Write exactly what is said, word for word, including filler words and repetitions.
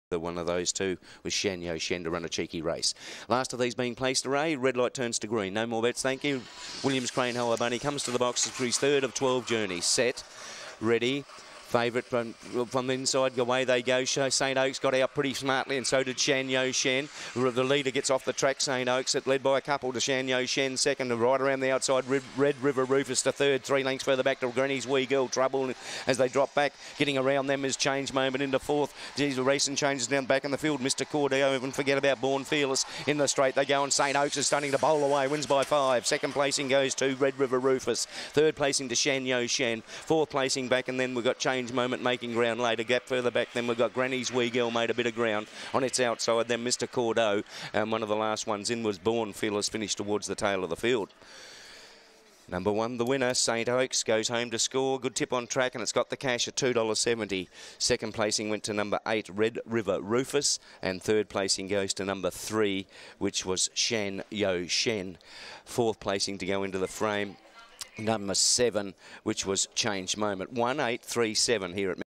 One of those two was Shan Yo Shen to run a cheeky race. Last of these being placed array, red light turns to green. No more bets, thank you. Williams Crane Hoa Bunny comes to the boxes for his third of twelve journeys. Set, ready. Favourite from, from the inside, away they go. Saint Oaks got out pretty smartly, and so did Shan Yo Shen. The leader gets off the track, Saint Oaks. It led by a couple to Shan Yo Shen, second, right around the outside. Red River Rufus to third, three lengths further back to Granny's Wee Girl. Trouble as they drop back. Getting around them is Change Moment into fourth. Geez, the racing changes down back in the field. Mister Cordeo, even forget about Born Fearless. In the straight they go, and Saint Oaks is starting to bowl away. Wins by five. Second placing goes to Red River Rufus. Third placing to Shan Yo Shen. Fourth placing back, and then we've got Change Moment making ground later. Gap further back, then we've got Granny's Wee Girl made a bit of ground on its outside. Then Mister Cordeo, and one of the last ones in was Born Fearless, finished towards the tail of the field. Number one, the winner, Saint Oaks, goes home to score. Good tip on track, and it's got the cash at two dollars seventy. Second placing went to number eight, Red River Rufus, and third placing goes to number three, which was Shan Yo Shen. Fourth placing to go into the frame, number seven, which was Change Moment. one eight three seven here at